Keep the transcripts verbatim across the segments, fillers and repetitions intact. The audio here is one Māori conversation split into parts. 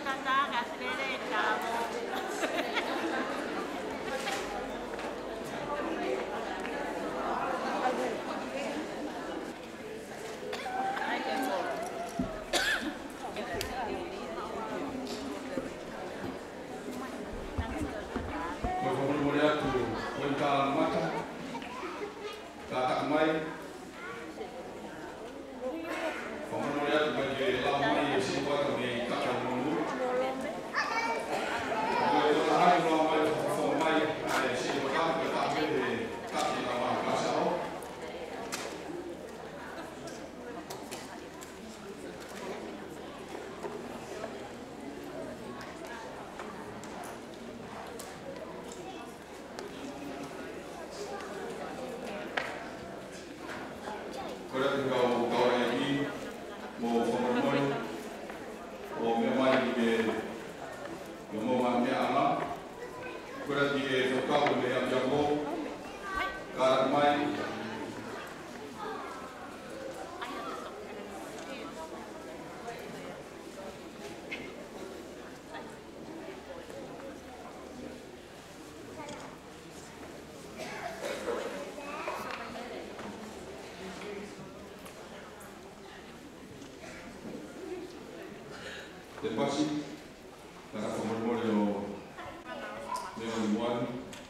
Terpasi para formulio Leon One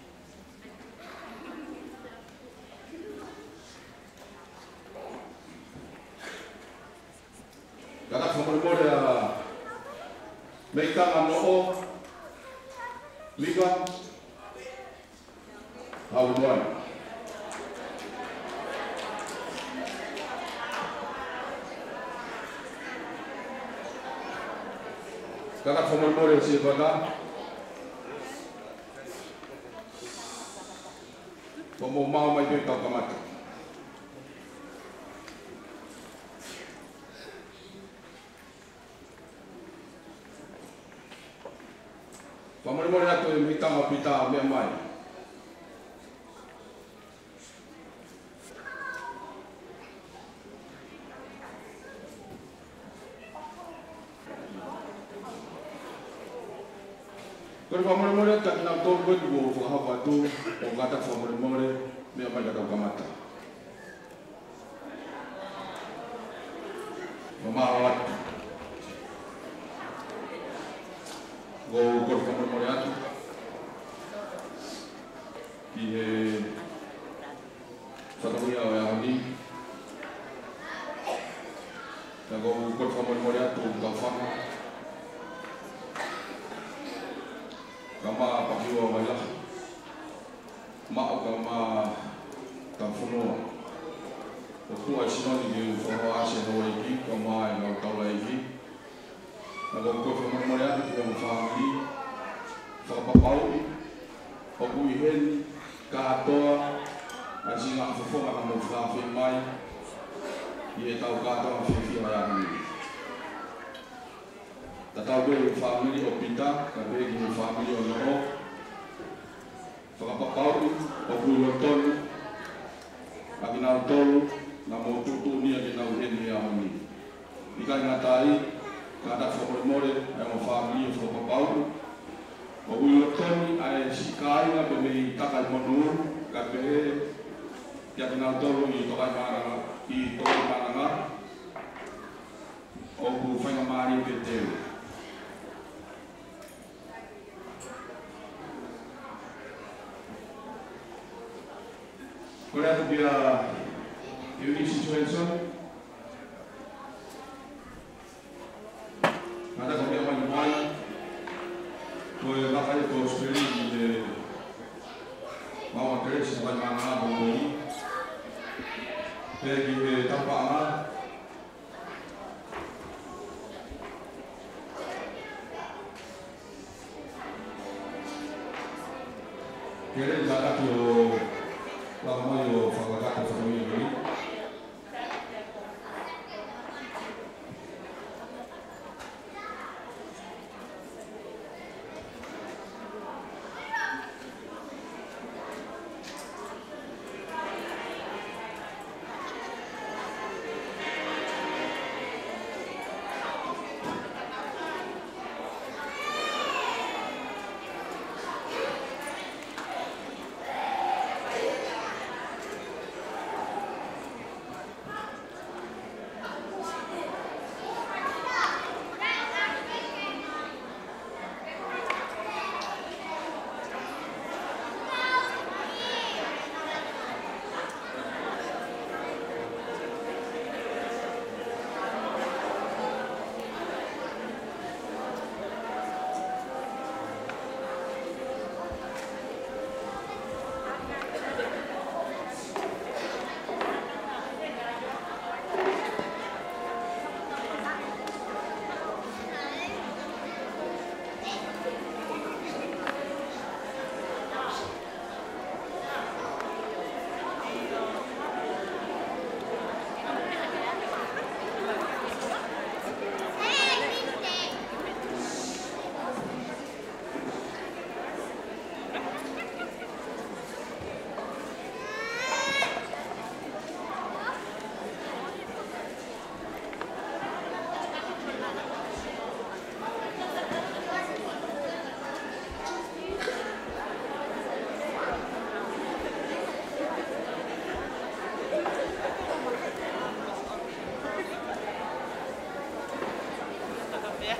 Kata formulio Meita Mano'o Liga Hauduan Kata formulio si Bada Como mau mai pe kamata Formulio na to Meita Mapita me mai Kalau famole-mole tak nak tahu pun buat apa tu, orang kata famole-mole, dia apa yang kau kamata. Mama awat, go go famole-mole atu, dia satu punya yang ni, dan go go famole-mole atu, kau faham? Kama pakiwa wala mao kama tafuno oku asino ni fo ase no iki kama no taula iki nago ko fo mo ya ki mo family fo papau oku ihen ka toa asina fo fo ka mo fa fe mai ye tau ka toa fe fi ya ni Tatau be family opita, kabe ni family ono. Fakapapau, obu loton, aginau tolu, namo tutu ni aginau heni amani. Ika ngatai, kada formule, amo family fakapapau. Obu loton ay sikai na be takal monur, kabe aginau tolu i tokai maranga, i tokai maranga. Obu fangamari beteu. Korea tu dia unique situation. Ada kami yang main, kau bakal kau sendiri di bawah kerja sampai mana bawah pergi ke tempat mana. Kira jaga tu. Lama yo fakultas ekonomi ini.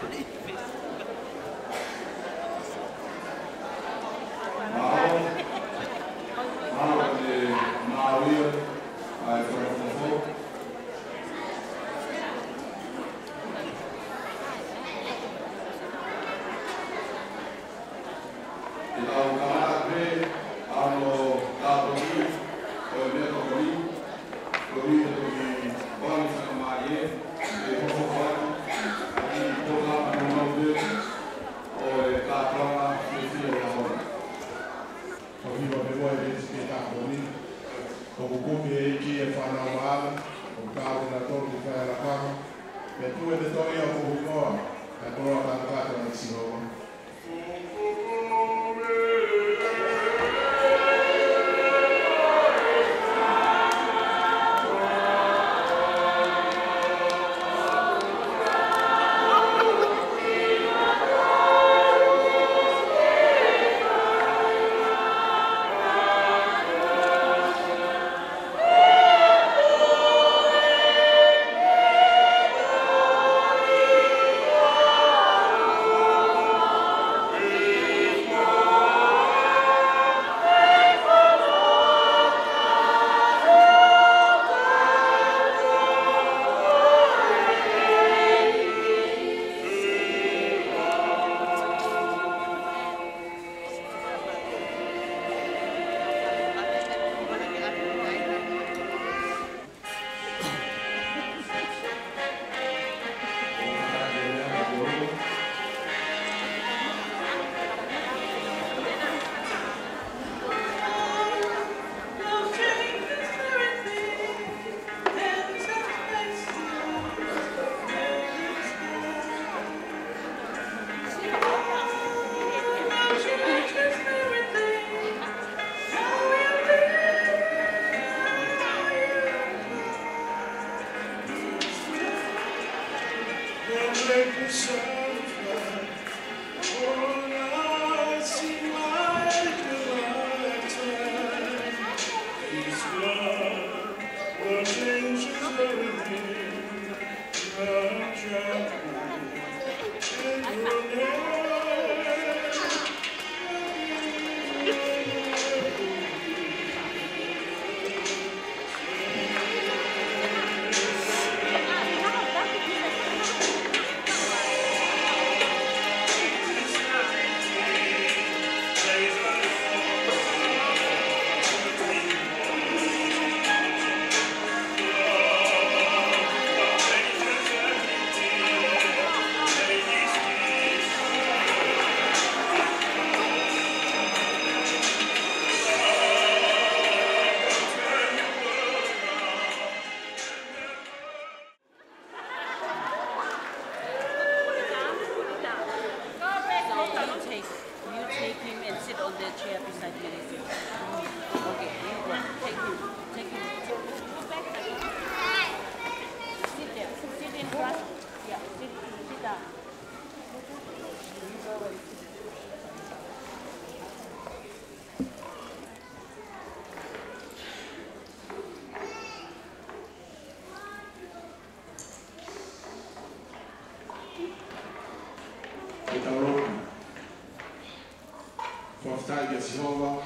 Jehovah,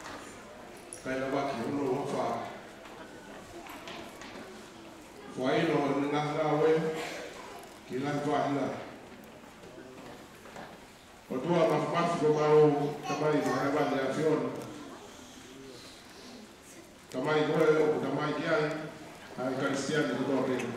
kaya baki uno wafa. Kwa hilo ninangawe kila twahila. Otua mafumafu kwa maro kamari kwa bandi ya fiona. Kamari kwa leo kamari kiai Kristiani kutoka tena.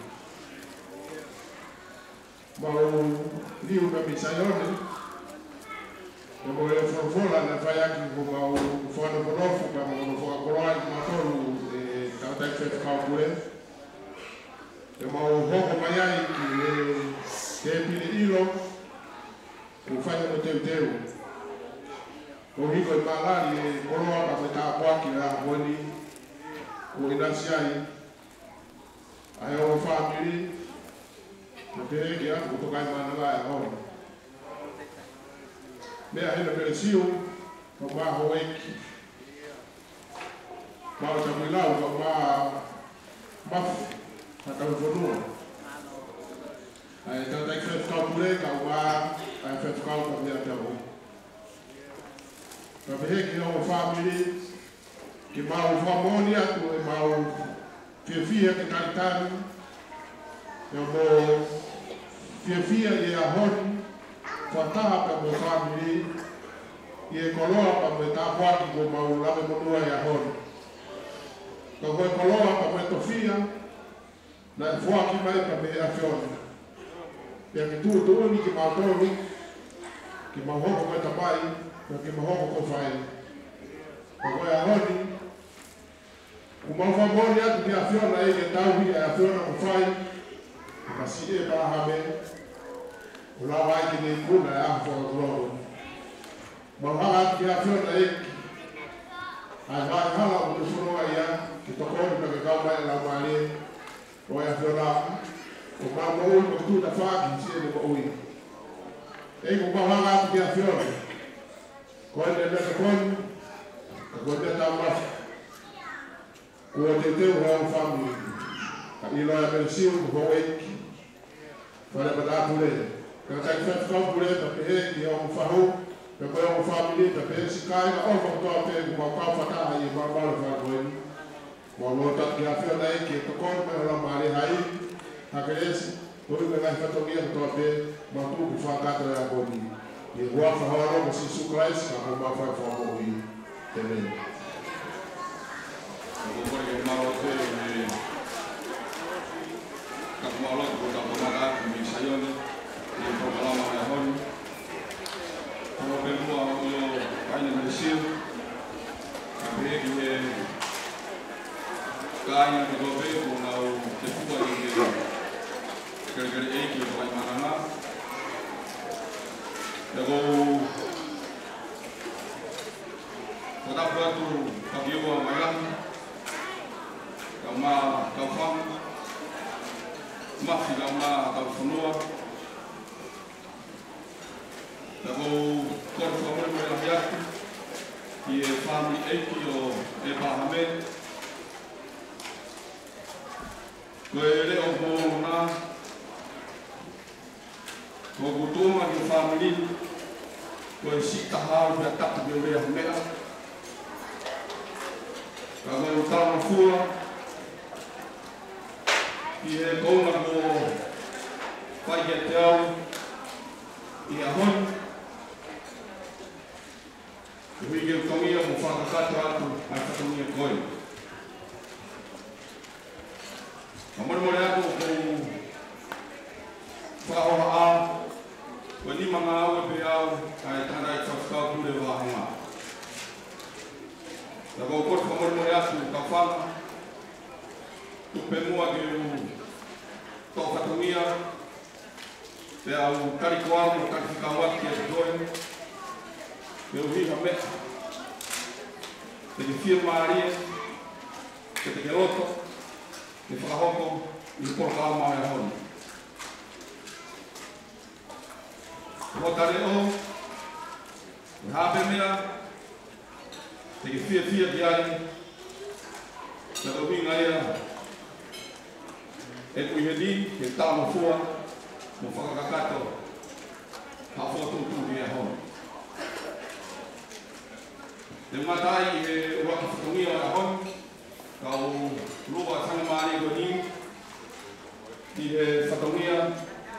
Maro ndio kabisa yote. Ndio ile forfola na fayaki kwa mfano korofu kama kwa Qur'an matolu tawataka kwa kule. Ndio hoko mayai kile kepili hilo kufanya mtembeo. Kwa hiyo malali koroa kama kwa kila honi kuinasiai ayo family mterege kutoka imani la hao. Bea hilo pelesio kwa hoeki. Bao cha mwilao kwa mafu hata ufunua. Ai tata ikifika bre ka wa ai fe ka ka dia ta o ka be ki o family ki ma o famonia tu e ma o fie fie ke cantare e mo fie fie e a hon fa ta ka mo family e koloa pa mo ta kwa ki mo ma o la me mo e a hon ka ko koloa pa mo to fia na fua ki mai pa me a fiona ya que tu tu ni que matou ni que morreu com o trabalho que morreu com o fai o é onde o mal favor já que a fiona aí que tá o a fiona com fai para se ir para a o lá vai que nem pula a fora mas lá que a fiona aí a vai hala o que foi aí que tocou para que calma lá vai o é a fiona o mau o tu da faki se ele oi e o mau lá que a fiona quando ele está com quando ele está mais quando ele tem uma família e lá é preciso o boi para para por ele quando ele faz com por ele para ele é um farro para uma família para ele se cai ou voltar a ter uma copa tá aí para para para ele quando está que a fiona aí que tocou para lá mais aí Agradeço, hoje eu vai fazer o que eu estou mas tu que faz cada a bodi. E o afa hora você sucrais, a bomba vai fazer o bodi também. Eu vou pegar uma outra e como a outra vou dar uma data me saiu né e vou falar mais a hora. Vou pegar uma outra aí no Brasil. A ver que cai no governo na o que foi Gara-gara eki o kai mananga. Lago Kota Puatu Kabiwa Mayang Kama Kaufang Mafi Kama Kaufunua Lago Kota Puatu Mayang Ki e family eki o e Bahame Koe leo mo na ko gutuma di family ko si tahal da tak de le mea ka mo ta fua e ko na mo vai que teu e a hon o que comia mo fa ka tra tu a ka comia coi amor molhado com fa a Wani mga awa pe au ay tanay fafka pule wa hanga. Lago kot kamor mo yasu kafala. Tu pemua ke u to katumia. Pe au karikuam mo karikawat ke doin. Pe u hi hame. Pe de firma arie. Pe de geloto. Pe frahoko ni por calma ya hon. Motareo, habe mea, te ke fia fia ki ai, na ka winga ia, e kui hedi, ke tā mo fua, mo whakakakato, ha fua tūtū ki a hon. Te matai e waki whakangia a hon, ka o lua tanga maari ko ni, ki e whakangia,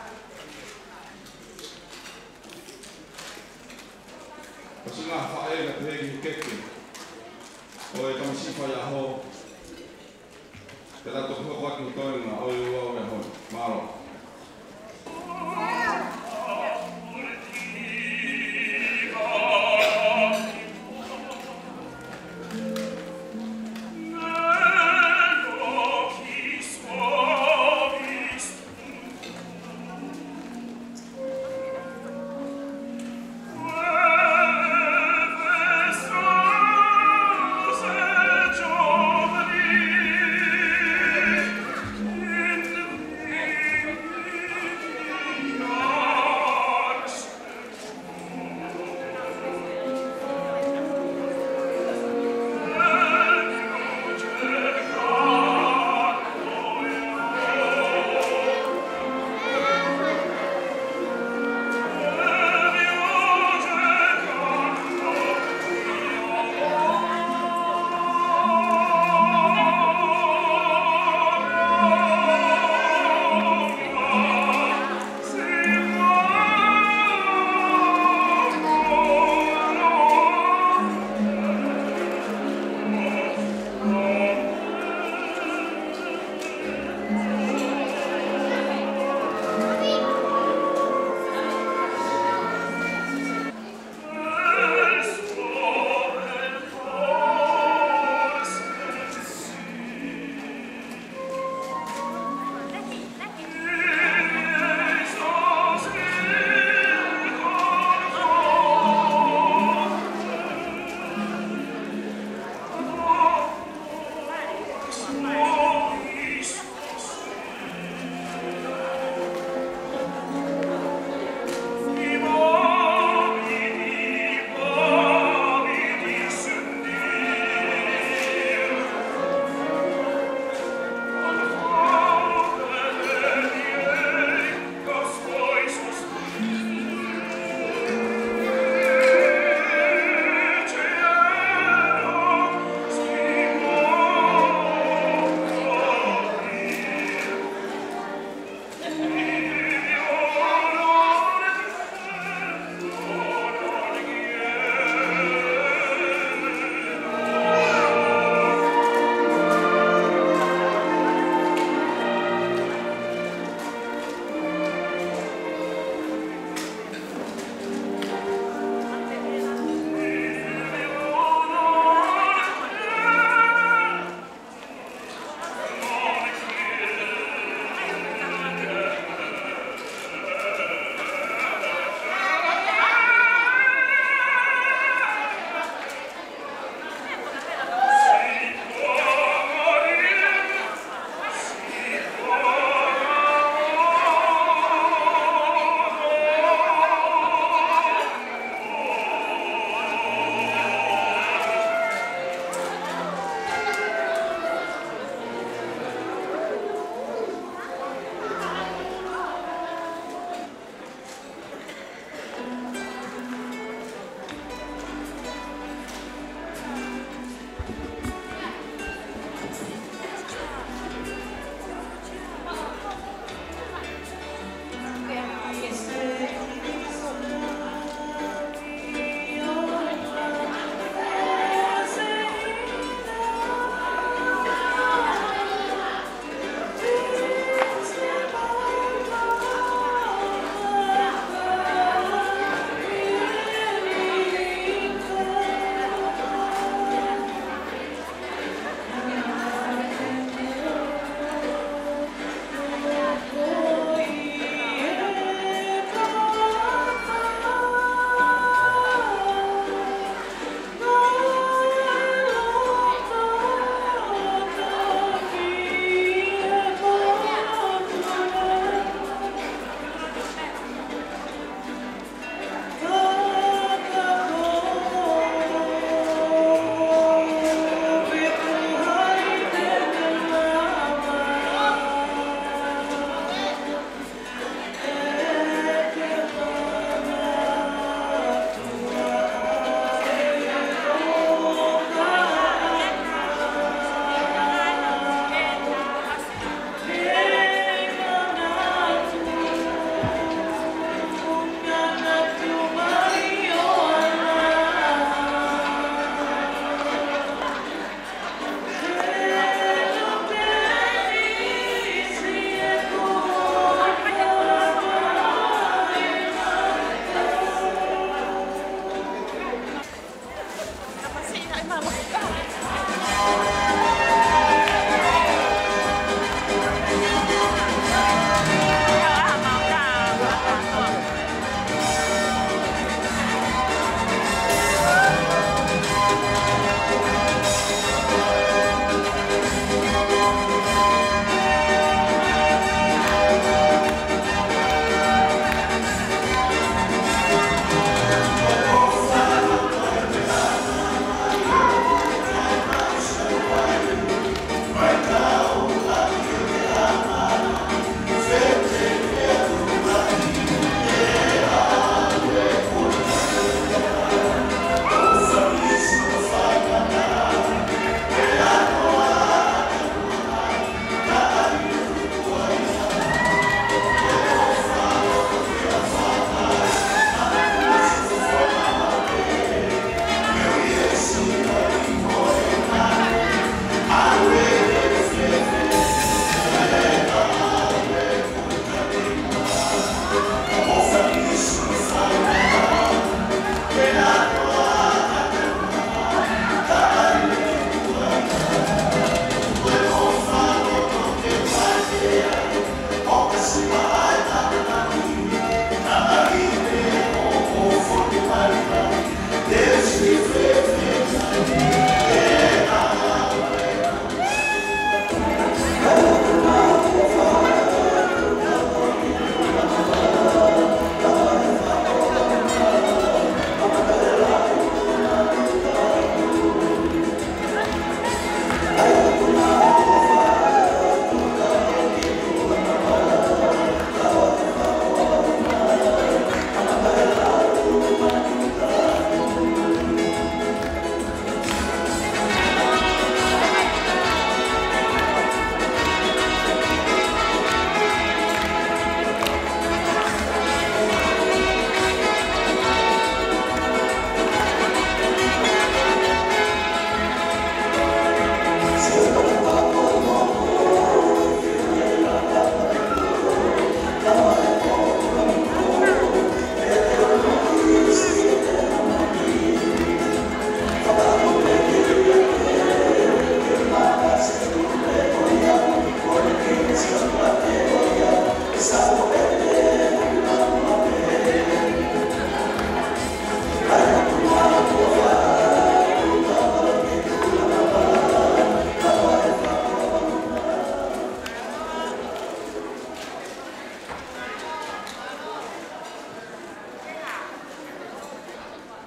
Kasi nga whae ka tuhegi keke o e tamasifa ya ho te rato kua waki utoi nga o e ua o e hoi maro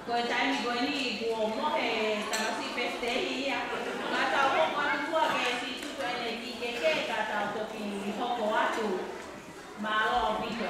Ko tai ni ko ni ko mo he ta si peste ia. Ka ta ho ko tu ko ke si tu ko ele ki ke ke ka ta to ki ho ko atu. Ma lo pito.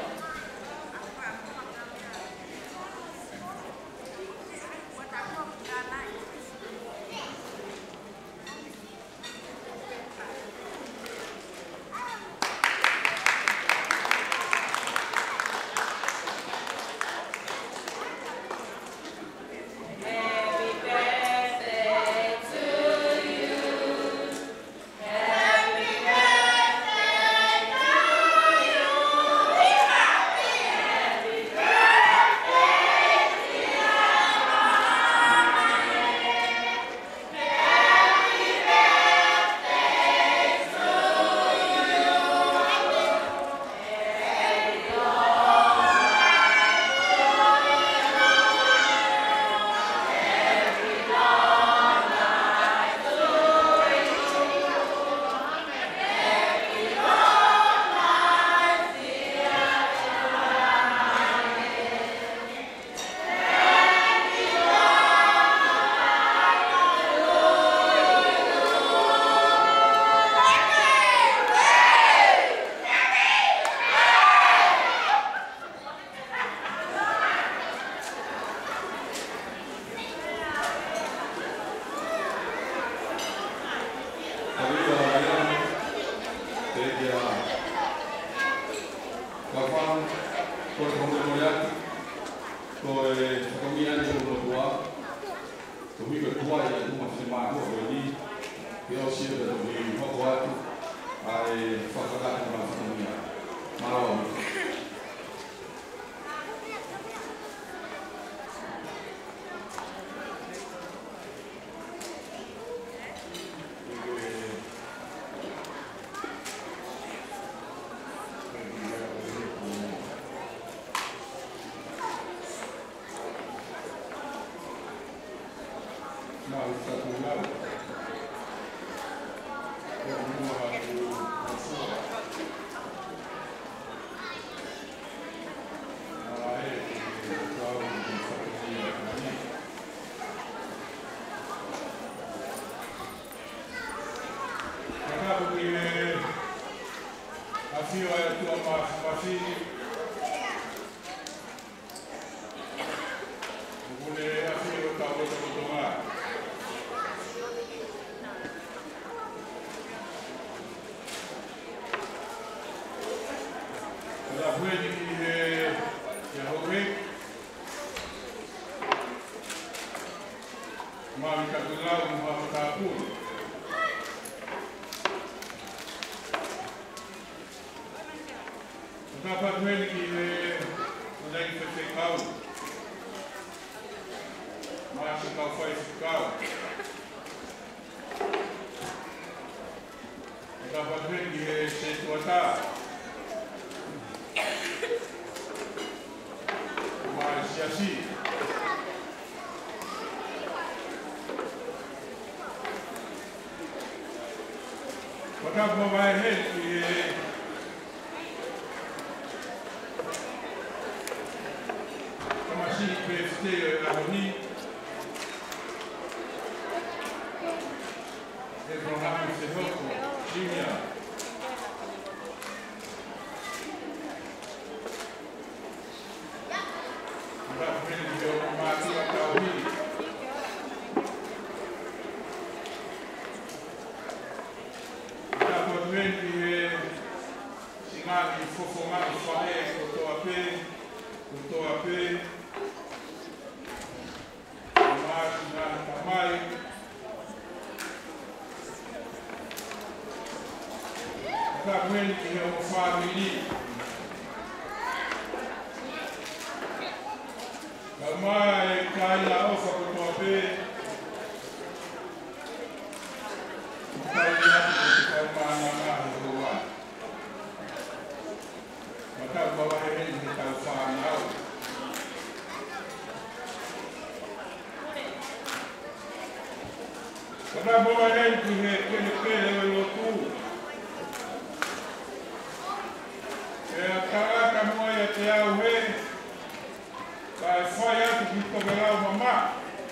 Vai, foi antes Kito Belau Mama.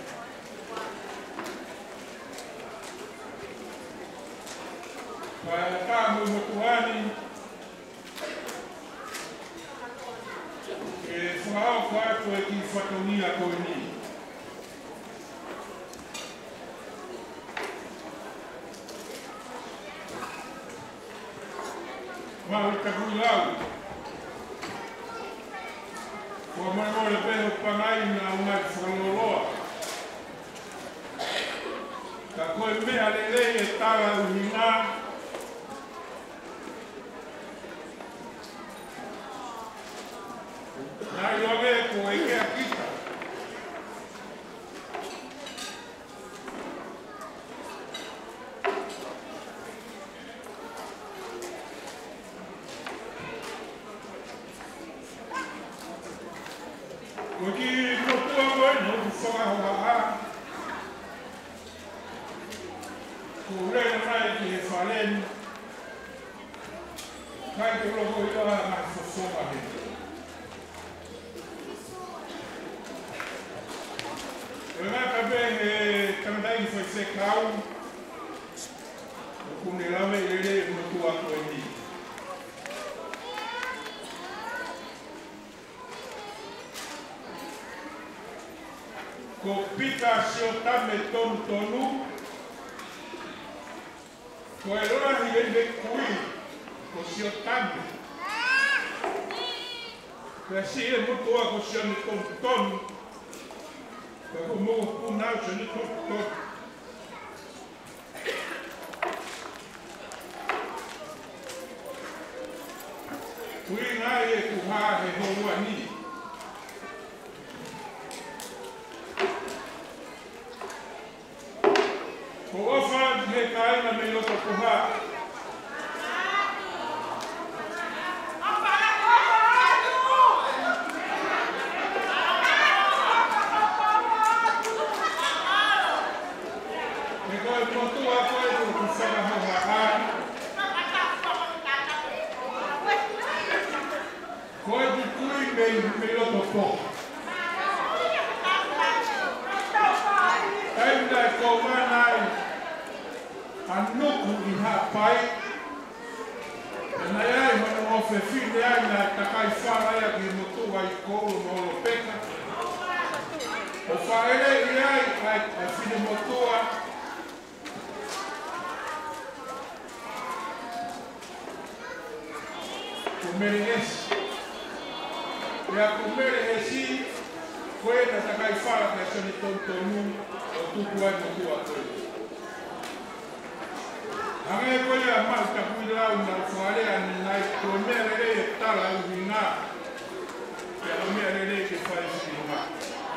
Kwa kamu mutuani e fao kwa watu wakifuatilia koni. Mau takulau. Kwa mwana lepeho pangai na unafoloa. Kako mea lele etala uhina. Na yoge kuwekea kita. Waki motua bueno kufonga hoa. Kurena mai ki falen. Kai ke logo ila na fofonga he. Renata bem também foi secar o cunelame ele muito atuante. Copita siota meton tonu. Coelora ele cui o siotame. Assim é muito a questão de tonu. Kako mogu pun naučiti to, to. Kui nae kuha he hoa ni. Ko ofa he kaina me loto kuha. Ainda como nai anuku iha pai na yai mana ofe fine ainda takai fala ya ki motu ai kolo no peka o faele yai ai fine motua comeres ya comeres foi na takai fala que a gente tonto tudo vai muito a coisa. A minha coisa é mais que cuidar na folha na primeira lei está lá o vingar. É a primeira lei que faz vingar.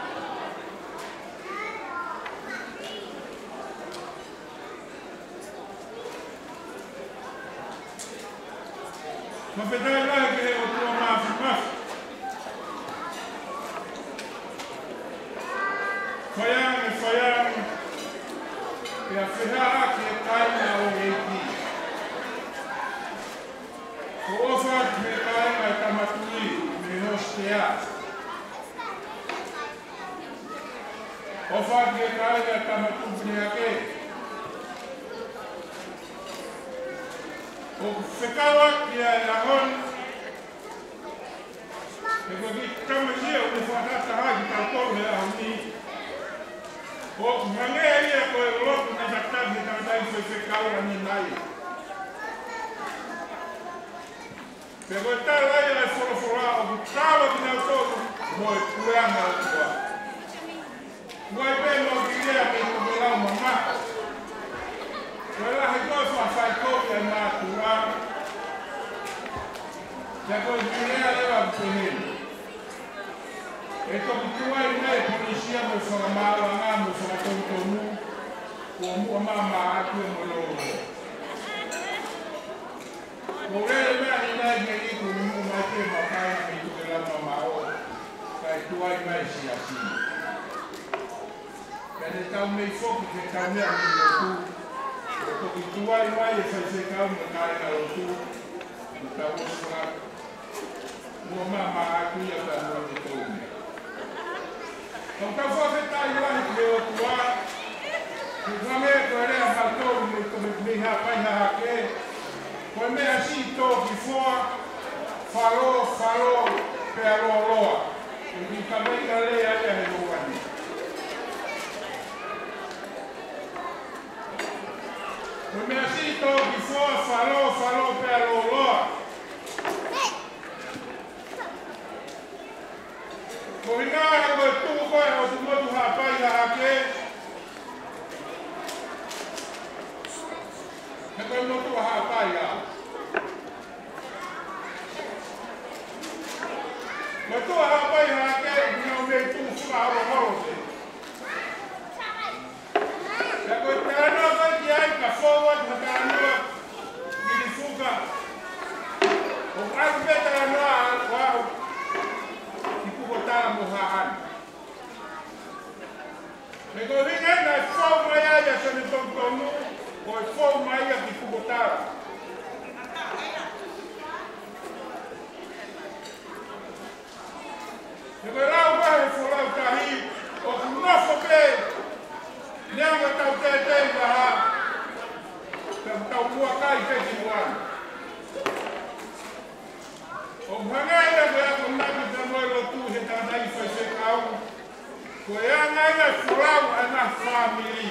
Mas verdade lá que é outro mais mais. Fayang, fayang, e a ferrara que cai na oreiti. O ofa que cai na tamatui, me hostea. Ofa que cai na tamatui, aqui. O fecava que é na hon. E quando camagia, o fadata rádio, calcou, é a uni. O mangeria ko e lotu na taktabi na dai foi fekala ni nai. Pego tal aí na fora fora o tava que não todo moi puana o tua. Moi bem no guia me to lá mamá. Ela recolhe a fai copia na tua. Já ko guia leva pro Ito kutua ina e polisia mo whakamara ngā mo whakatonu o mua mama atu e moloro. Ko rere mea ina e ngei ku mu mai te makai me tu ke la mama o. Kai tua ina e si asi. Kene tau mei foki ke tau mea mi lotu. Ko ki tua ina e whaise kau me kai na lotu. Mo tau osura. Mua mama atu e ta mo te tau mea. Kau tau whawhetai wahi ki o kua. Ki whange koe rea mātou me koe me hapai ha ke. Koe mea si tō ki whoa. Wharo, wharo, pēa roa roa. Ki ka meika lea ea he roani. Koe mea si tō ki whoa, wharo, wharo, pēa roa roa. Koe ngā koe tū koe o tu motu hapai ha ke. He koe motu hapai ha. Koe tū hapai ha ke, ngā mei tū whaharo horo te. He koe te anō koe ki ai ka forward, he te anō ki ni fuka. O kai me te anō wau. Tara mo haan. Me ko ringa na fau mai ai sa ni tong tongu, o fau mai ai ki kubotara. Me ko rau wa e fora tahi, o nofo pe. Nea tau te te ha. Tau tau mua kai pe ki wan. O mhangai na koe ako naki te moe lo tu he tātai whai se kau. Koe angai na whorau ana whamiri.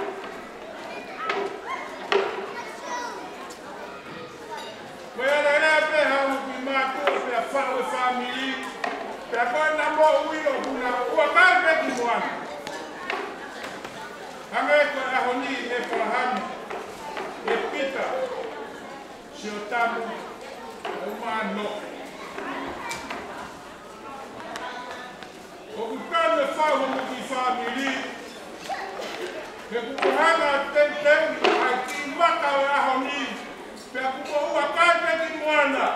Koe ana rea pe hau ki mātua pe a whao e whamiri. Pe a koe na mo ui o kuna ua kai pe ki moana. Hangai koe ahoni e whahani. E pita. Si o tamu. O mano. O kukane whau mo ki whamiri. Pe kukuhanga ten ten ai ki maka o ahoni. Pe kuko ua kai pe ki moana.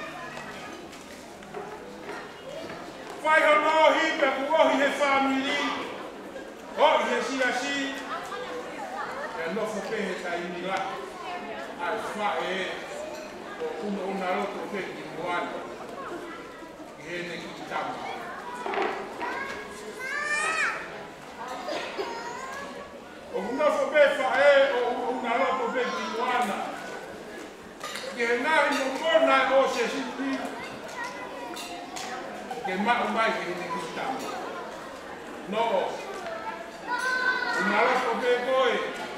Whai hono hi pe kukohi he whamiri. Ohi he si a si. Pe nofo pe he ka ini la. Ai whae e. O una una roto pe ki moana. Ki hene ki tamu. O una fobe fae o una roto be tiwana. Ke na no mona o se siti. Ke ma mai ke ne kitama. No. Una roto be boy.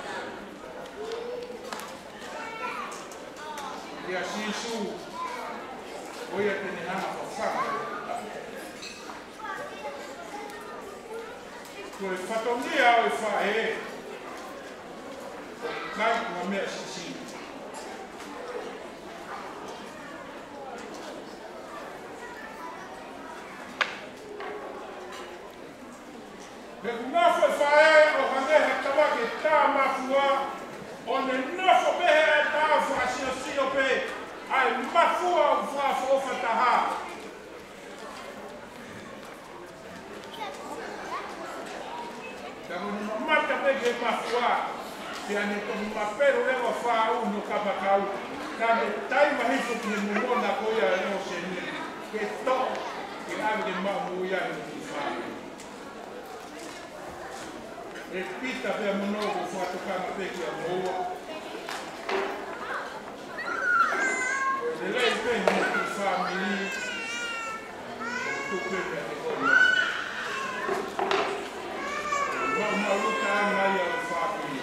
Ya sisu. Oya tene hana fa. Koe whatongia o e whae. Kai kua mea sisi. Me kunafo e whae o hangeha tawake tā mafua. O ne nofo behe e tā whaasio sio pe. Ai mafua o whaafo o whataha. Kako ni mamata peke mafua. Te ane tohu mapero lewa wha uno kabakau. Kane taima hiso ki he mumona koia e o se ni. Ke to, ke ane mamu ia e ki wha. E pita pia monogo wha tokanga peke a moa. E lei pe ni ki wha mili. Tu pepe ane koia. Wau maluta ana ia o wha mili.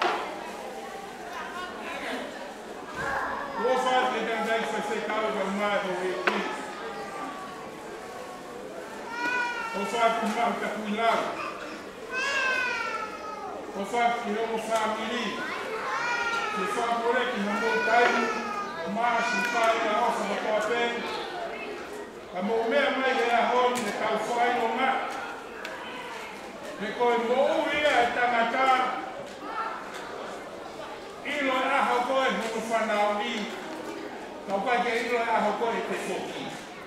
O fato que tem daí foi ser caro do mar do rio. O fato que mal está cuidado. O fato que não família. Que favore que não voltai, mas se faz a nossa da tua pele. A mulher mais é a hora de calçar no mar. Me coimou e a tangata. Ilo e aho koe hunu whanau ni. Kau pai ke ilo e aho koe te whoki.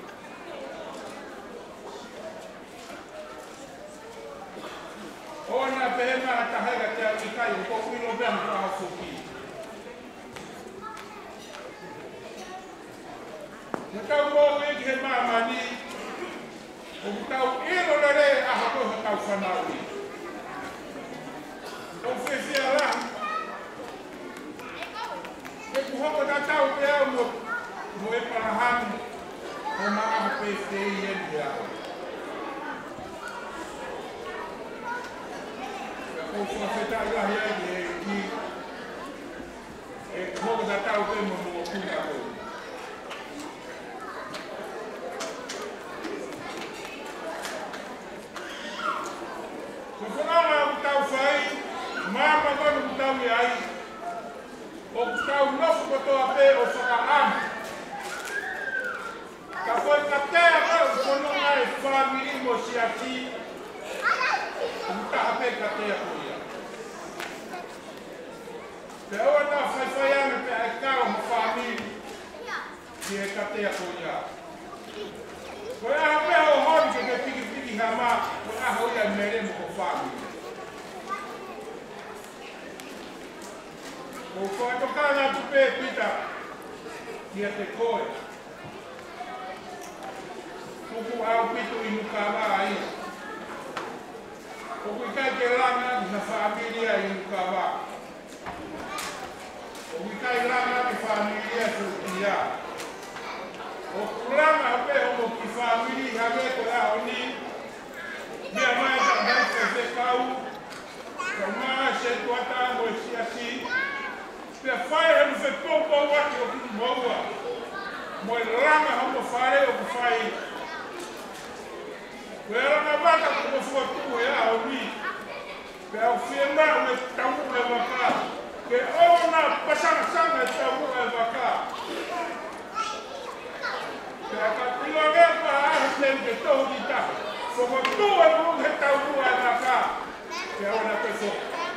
O na pehema a tahega te au i kai o koku ilo beha ko aho whoki. Me kau mō e ki he mamani. O tau ilo lere a hako ha tau whanauri. O whiwhia la. E ku hoko na tau te au mo, mo e parahani. O maa ha pēwhia i e ni au. O whawheta i lahi ai e ki. E ku hoko na tau te mo mo kuna au. Mama kono kutau i ai, o kutau nofu kotoa pe o whakaam. Ka koe ka tea kau kono ngai whamiri mo si ati, o kutaha pe ka tea koia. Te oa nā whaiwhai ane pe ai kau mo whamiri, ki e ka tea koia. Koe aha pe ho hori ke te piki piki ha mā, koe aha ia mere mo ko whamiri. O koe toka nā tupe pita ki a te koe. Kuku au pitu i nukawa ai. O kui kai ke langa na whaamiria i nukawa. O kui kai langa ki whaamiria su ia. O kuranga hape o mo ki whaamiri hame koe aho ni. Mea mai ka mai ka se kau. Ka maa se tuata mo e si asi. Pea whae hanu whe pōpō waki o kutu maua. Mo e ranga hamo whare o ku whai. Koe ranga waka kumo whuatu e aho ni. Pea au whienga me tamu e waka. Ke ona pasanga sanga e tamu e waka. Pea ka tino ngea pa ahi ten ke tohu di taha. Whuatu e mungu he tamu e waka. Pea ona peso.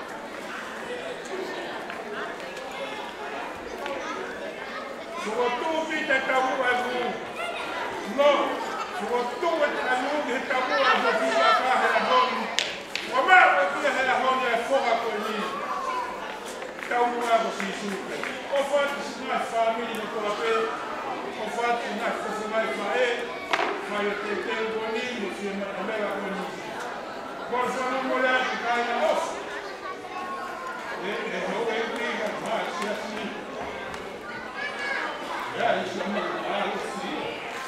Suwa tu vita tamu e mu. No. Suwa tu e tamu e tamu e mu vita ka he a honi. Wa maa wa kia he a honi e whoga koe ni. Tamu e mu si suke. O whati si ngai whamiri ni kola pe. O whati ngai whofu ngai whae. Whai o te te koni mo si e mera koni. Kora whanu mole ati kai na off. E e ho e ui ha maa si asi. Ja, ich habe mir alles gesehen.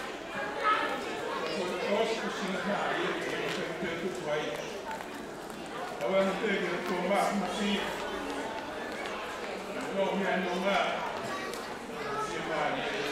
Und das ist nicht mehr hier, ich habe mir das weit. Aber natürlich, das kommt nach Musik. Ich brauche mir ein Nummer. Das ist immer hier.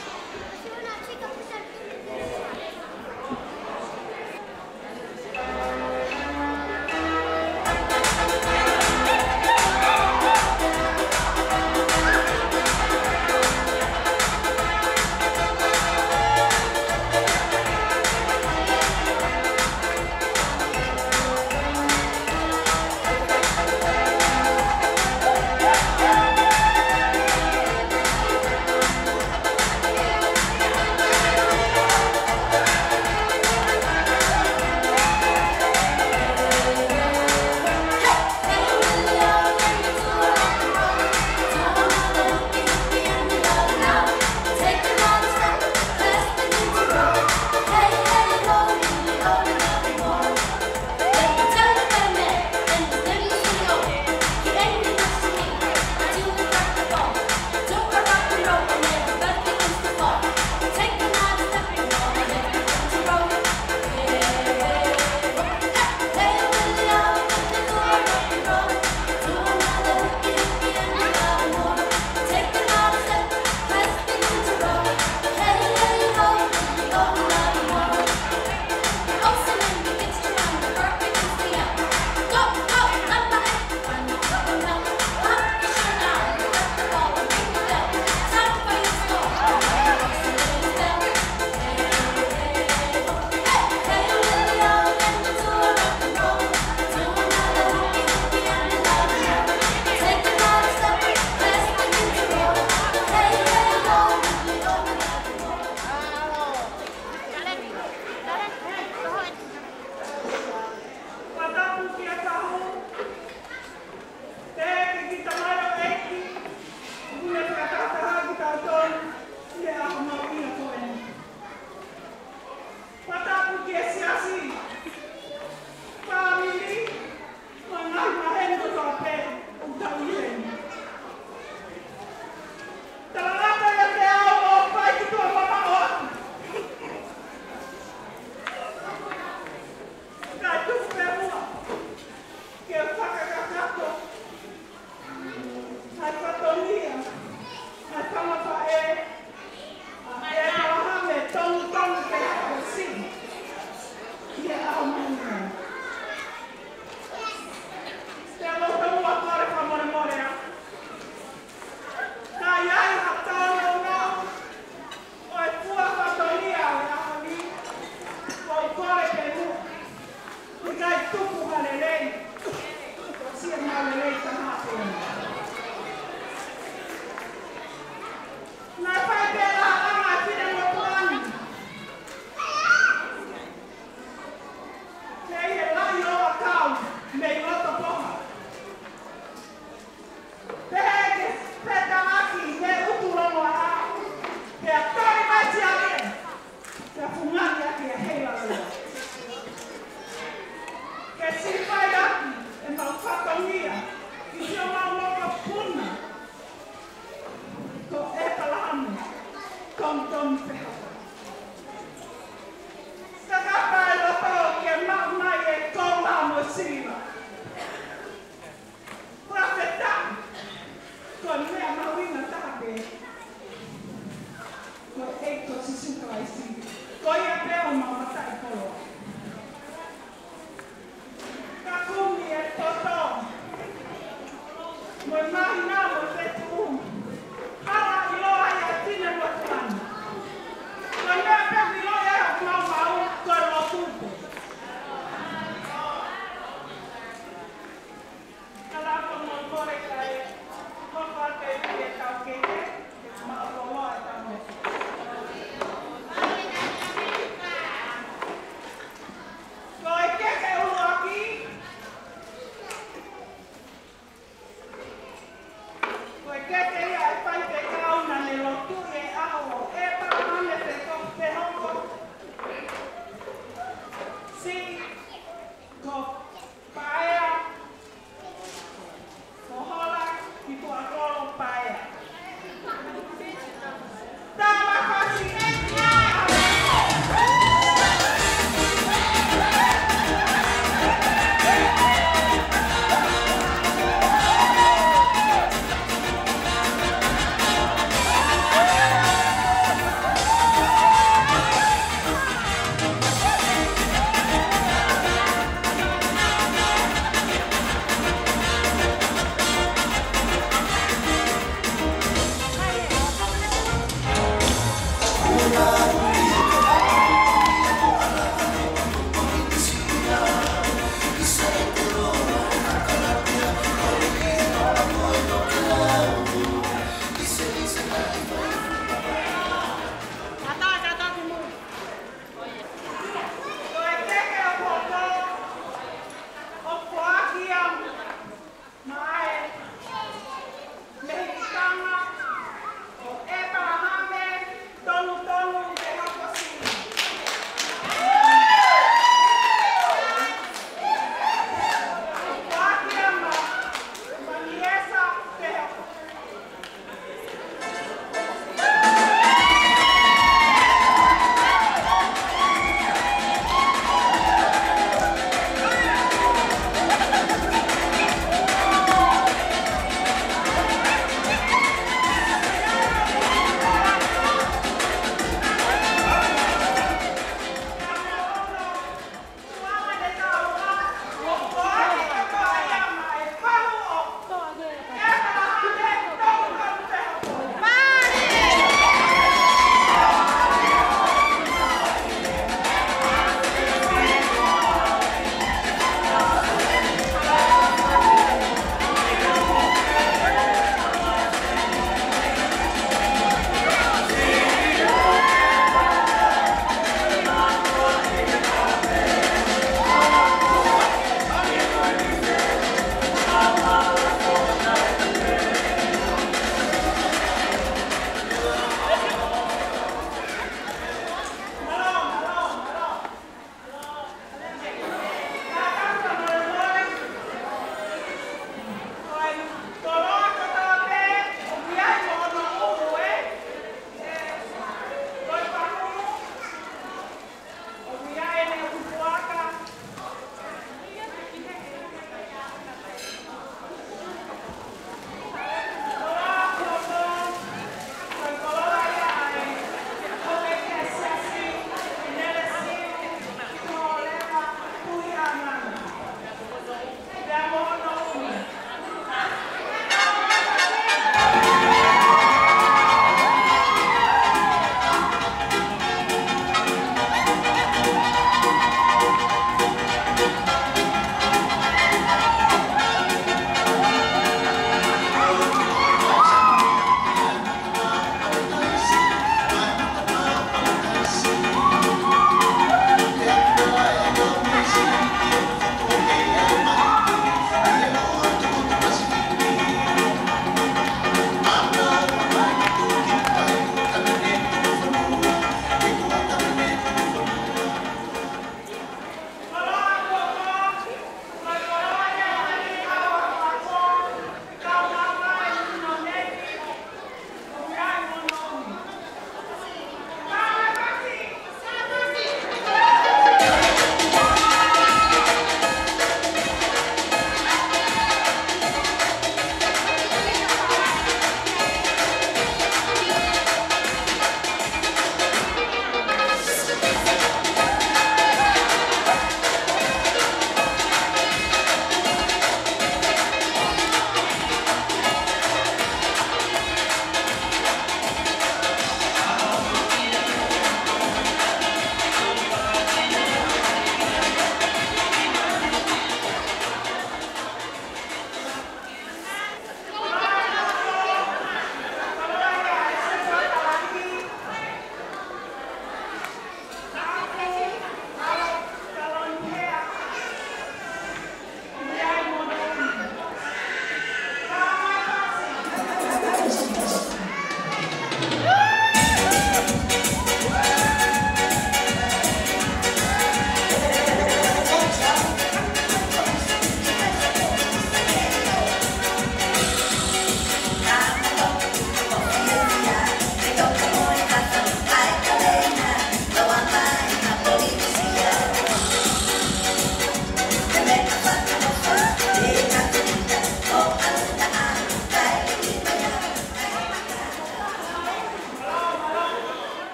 tuku halelei. Ko sia halelei tahape. Na pai pela ama tine mo tuani. Kei e lai o akau, mei roto poha. Peheke, petamaki, me uturongo a. Pea tori mai ti ale. Pea fungani aki a heila lua. Ke si pai aki, e mau whakongia. I si o mau loka puna. Ko e palahame, kom tom peha. Sakapa e loto ke mau mai e kola mo sila. Profeta, ko mea mawina tabe. Ko e ko sisuka ai si. Ko ia peo mamata i kolo. Ka kumi e toto. Mo mahi nā mo te tuum. Hara i loa i a tine mo tuani. Ko mea peo i loa i a mau mau ko lo tupe. Kalapa mo kore kai. Hoko te i e tau keke. Ma o loa e tau me. Ko e keke ulu aki. Ko e keke ia e pai te kauna ne lotu e aho. E paramane te te hongo. Si, ko